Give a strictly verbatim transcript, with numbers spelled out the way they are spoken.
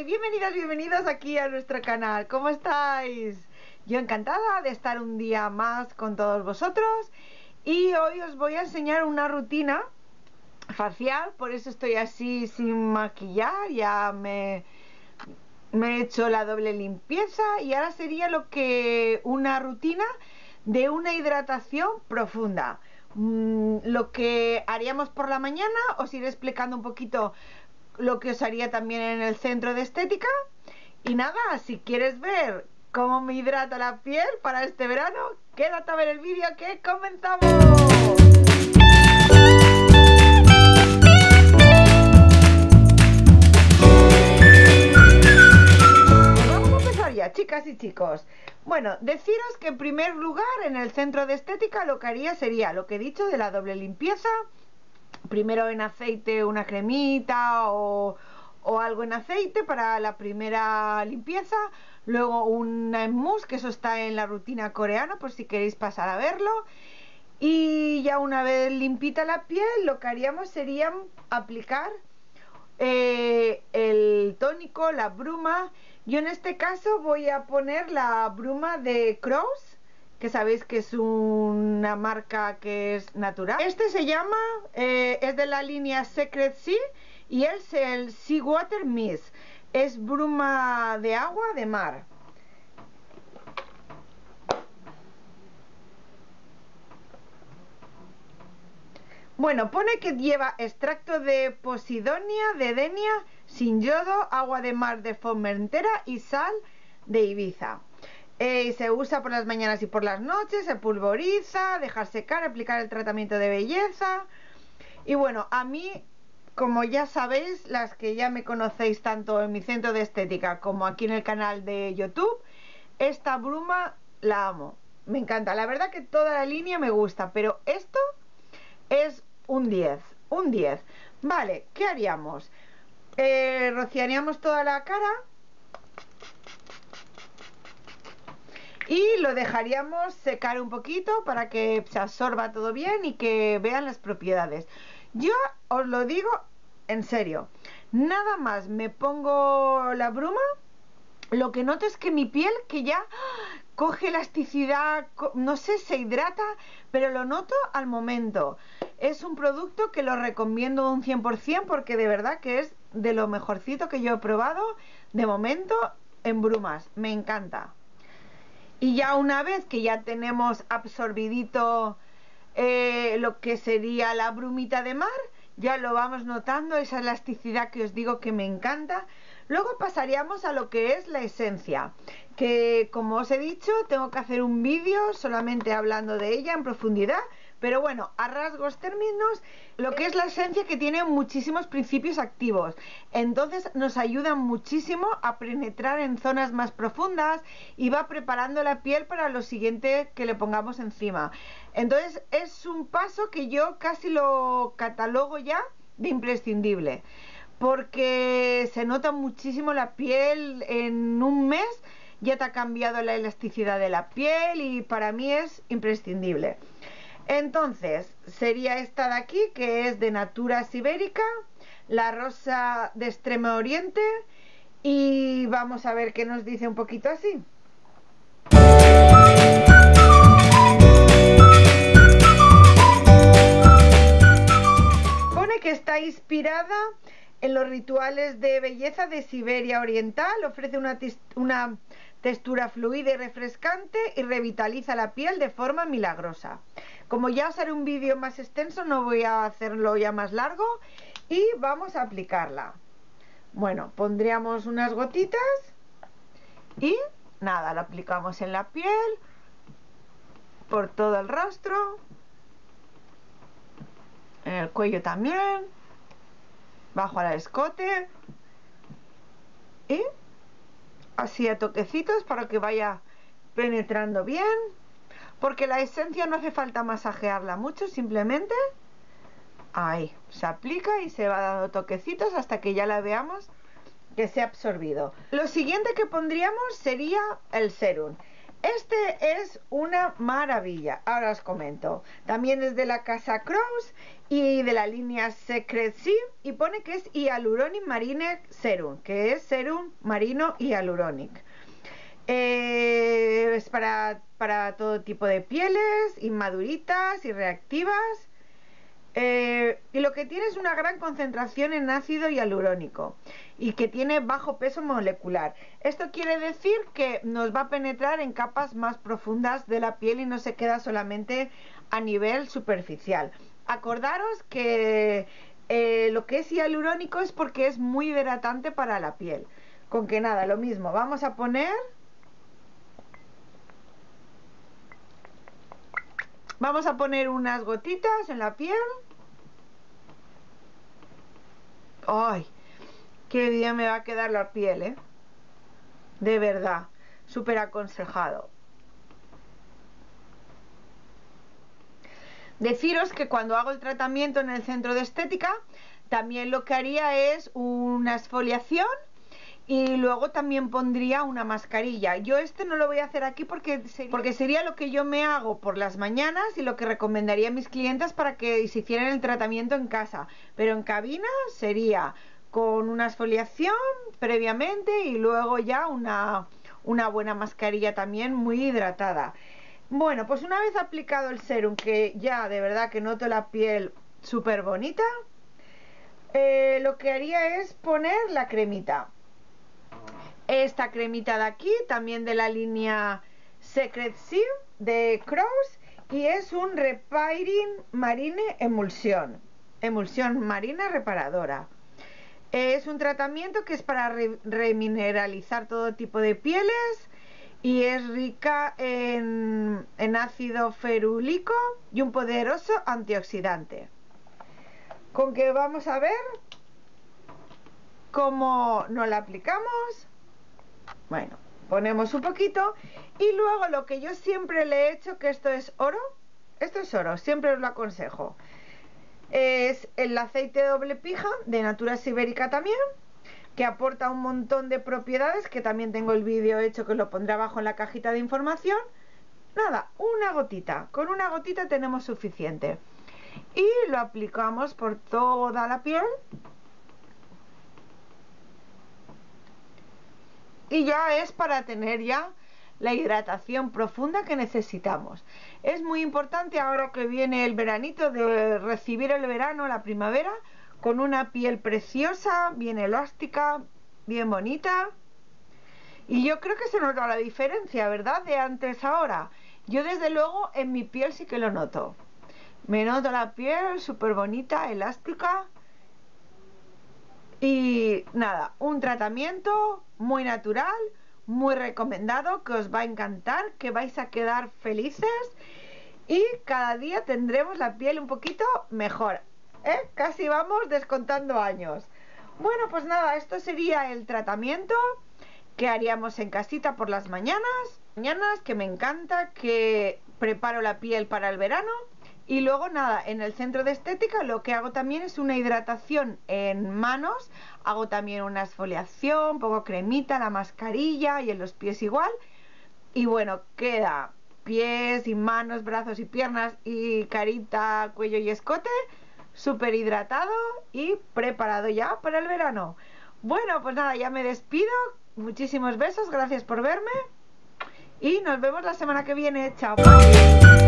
y bienvenidas, bienvenidos aquí a nuestro canal. ¿Cómo estáis? Yo encantada de estar un día más con todos vosotros y hoy os voy a enseñar una rutina facial, por eso estoy así sin maquillar, ya me, me he hecho la doble limpieza y ahora sería lo que una rutina de una hidratación profunda. Mm, lo que haríamos por la mañana, os iré explicando un poquito lo que os haría también en el centro de estética. Y nada, si quieres ver cómo me hidrata la piel para este verano, quédate a ver el vídeo que comenzamos. Vamos a empezar ya, chicas y chicos. Bueno, deciros que en primer lugar en el centro de estética lo que haría sería lo que he dicho de la doble limpieza. Primero en aceite una cremita o, o algo en aceite para la primera limpieza, luego una en mousse, que eso está en la rutina coreana por si queréis pasar a verlo, y ya una vez limpita la piel lo que haríamos sería aplicar eh, el tónico, la bruma. Yo en este caso voy a poner la bruma de Crows, que sabéis que es una marca que es natural. Este se llama, eh, es de la línea Secret Sea y es el Sea Water Mist. Es bruma de agua de mar. Bueno, pone que lleva extracto de Posidonia, de Denia, sin yodo, agua de mar de Formentera y sal de Ibiza. Eh, se usa por las mañanas y por las noches, se pulveriza, dejar secar, aplicar el tratamiento de belleza. Y bueno, a mí, como ya sabéis, las que ya me conocéis tanto en mi centro de estética como aquí en el canal de YouTube, esta bruma la amo, me encanta. La verdad que toda la línea me gusta, pero esto es un diez, un diez. Vale, ¿qué haríamos? Eh, rociaríamos toda la cara y lo dejaríamos secar un poquito para que se absorba todo bien y que vean las propiedades. Yo os lo digo en serio, nada más me pongo la bruma, lo que noto es que mi piel que ya coge elasticidad, no sé, se hidrata, pero lo noto al momento. Es un producto que lo recomiendo un cien por cien porque de verdad que es de lo mejorcito que yo he probado de momento en brumas, me encanta. Y ya una vez que ya tenemos absorbidito eh, lo que sería la brumita de mar, ya lo vamos notando, esa elasticidad que os digo que me encanta. Luego pasaríamos a lo que es la esencia, que como os he dicho tengo que hacer un vídeo solamente hablando de ella en profundidad, pero bueno, a rasgos términos, lo que es la esencia que tiene muchísimos principios activos, entonces nos ayuda muchísimo a penetrar en zonas más profundas y va preparando la piel para lo siguiente que le pongamos encima. Entonces es un paso que yo casi lo catalogo ya de imprescindible, porque se nota muchísimo la piel. En un mes ya te ha cambiado la elasticidad de la piel y para mí es imprescindible. Entonces sería esta de aquí, que es de Naturas Ibérica, la rosa de Extremo Oriente, y vamos a ver qué nos dice un poquito así. Pone que está inspirada en los rituales de belleza de Siberia Oriental, ofrece una, una textura fluida y refrescante y revitaliza la piel de forma milagrosa. Como ya os haré un vídeo más extenso, no voy a hacerlo ya más largo y vamos a aplicarla. Bueno, pondríamos unas gotitas y nada, la aplicamos en la piel, por todo el rostro, en el cuello también, bajo al escote y así a toquecitos para que vaya penetrando bien, porque la esencia no hace falta masajearla mucho, simplemente ahí se aplica y se va dando toquecitos hasta que ya la veamos que se ha absorbido. Lo siguiente que pondríamos sería el serum. Este es una maravilla. Ahora os comento. También es de la casa Crows y de la línea Secret Sea, y pone que es Hyaluronic Marine Serum, que es serum marino hyaluronic. Eh, es para, para todo tipo de pieles, inmaduritas y reactivas. Eh, y lo que tiene es una gran concentración en ácido hialurónico y que tiene bajo peso molecular. Esto quiere decir que nos va a penetrar en capas más profundas de la piel y no se queda solamente a nivel superficial. Acordaros que eh, lo que es hialurónico es porque es muy hidratante para la piel. Con que nada, lo mismo, vamos a poner... Vamos a poner unas gotitas en la piel. ¡Ay! ¡Qué bien me va a quedar la piel, eh! De verdad, súper aconsejado. Deciros que cuando hago el tratamiento en el centro de estética, también lo que haría es una exfoliación y luego también pondría una mascarilla. Yo este no lo voy a hacer aquí porque sería, porque sería lo que yo me hago por las mañanas y lo que recomendaría a mis clientes para que se hicieran el tratamiento en casa. Pero en cabina sería con una exfoliación previamente y luego ya una, una buena mascarilla también muy hidratada. Bueno, pues una vez aplicado el serum, que ya de verdad que noto la piel súper bonita, eh, lo que haría es poner la cremita. Esta cremita de aquí, también de la línea Secret Sea de Crows, y es un Repairing Marine Emulsión, emulsión marina reparadora. Es un tratamiento que es para re remineralizar todo tipo de pieles y es rica en, en ácido ferúlico y un poderoso antioxidante. Con que vamos a ver cómo nos la aplicamos. Bueno, ponemos un poquito y luego lo que yo siempre le he hecho, que esto es oro, esto es oro, siempre os lo aconsejo, es el aceite de doble pija de Natura Sibérica también, que aporta un montón de propiedades, que también tengo el vídeo hecho que lo pondré abajo en la cajita de información. Nada, una gotita, con una gotita tenemos suficiente y lo aplicamos por toda la piel. Y ya es para tener ya la hidratación profunda que necesitamos. Es muy importante ahora que viene el veranito, de recibir el verano, la primavera, con una piel preciosa, bien elástica, bien bonita. Y yo creo que se nota la diferencia, ¿verdad? De antes a ahora. Yo desde luego en mi piel sí que lo noto. Me noto la piel súper bonita, elástica. Y nada, un tratamiento muy natural, muy recomendado, que os va a encantar, que vais a quedar felices y cada día tendremos la piel un poquito mejor, ¿eh? Casi vamos descontando años. Bueno, pues nada, esto sería el tratamiento que haríamos en casita por las mañanas. Mañanas que me encanta, que preparo la piel para el verano. Y luego nada, en el centro de estética lo que hago también es una hidratación en manos, hago también una exfoliación, pongo cremita, la mascarilla y en los pies igual. Y bueno, queda pies y manos, brazos y piernas y carita, cuello y escote súper hidratado y preparado ya para el verano. Bueno, pues nada, ya me despido, muchísimos besos, gracias por verme y nos vemos la semana que viene, chao.